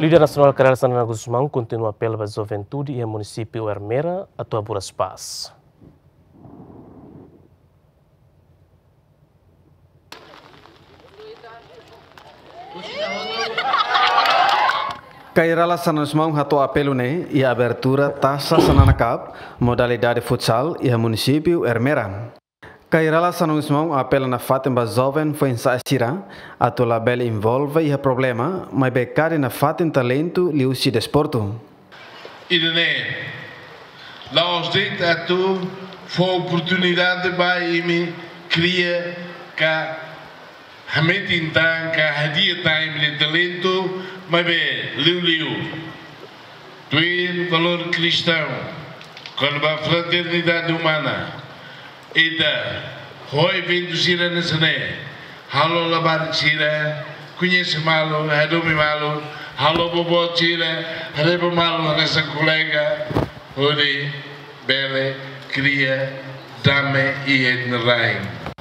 Líder Nacional Carreira Sanana Guzmão continua apelo à juventude e ao município Ermera a tua Buras Paz. Kairala Sanasmão ratou apelo e a abertura taça Sanana Cup, modalidade futsal e a município Ermera. Kairala Sanasmão apela na Fátima jovem foi em Saastira, a tua label envolve e a problema, mas becari na Fátima talento e o desporto. Irene, lá os dentes a tu foi oportunidade para me criar que a mente então que a dia time de talento, mas bem, liu. Tu é valor cristão, com a fraternidade humana. Ida, hoi vindo sira nesane, halo labar sira, conhece malo, hadomi malo, halo bobo sira, rebo malo nessa colega, hori, bele, cria, dame e etnerai.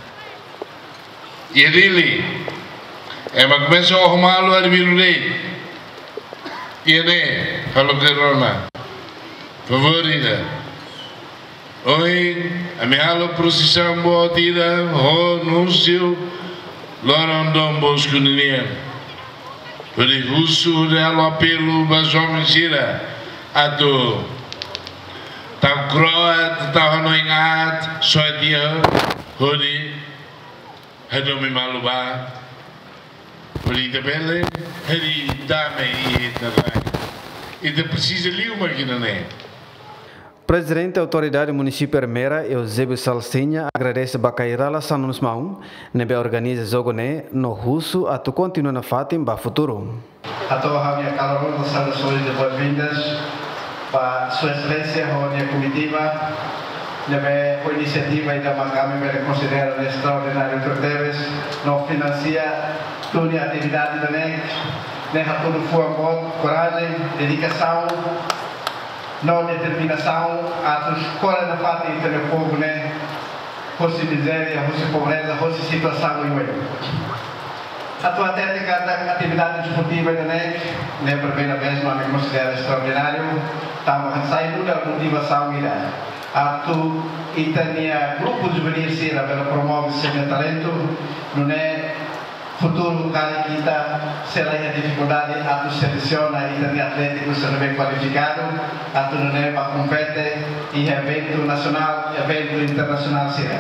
E dele, mas começa a malo a virulei. E né, halo corona, favorita. Oi, a minha procissão boa tira, anúncio, lorandom bosco ninguém. Por isso, real apelo, mas homem gira, a do, tão croat, tão anoingat, só dia, hori, me maluba, hori de bele, hori dame e tarai. E de precisa ali uma guina, né? Presidente da Autoridade Municipal Ermera, Eusébio Salsinha, agradece a Kairala Sanusmão, nebe organiza jogo no russo, a tu continua na Fátima para futuro. A toda a minha calorosa saudações de boas-vindas para Sua Excelência, a minha comitiva, nebe iniciativa e da Macame me considera extraordinário que deves, não financia toda a atividade da NEC, a todo foi coragem, dedicação, não determinação, a escola da Fátima entre o povo, né? Fosse miséria, fosse pobreza, fosse situação e o a tua técnica da atividade desportiva da NEC, né, por primeira vez, não me considera extraordinário, estamos saindo da motivação e a tu e tinha grupo de juvenis para promover seu talento, não é futuro cara que está será a dificuldade a tu seleciona e também atlético ser bem qualificado a tu não é para competir e evento nacional evento internacional será.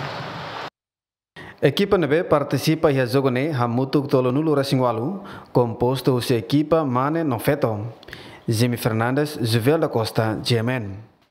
Equipa NB participa e jogo Hamutu Tolonulo Racingualu, composto de equipa Mane Nofeto. Jimmy Fernandes, Juvel da Costa, GMN.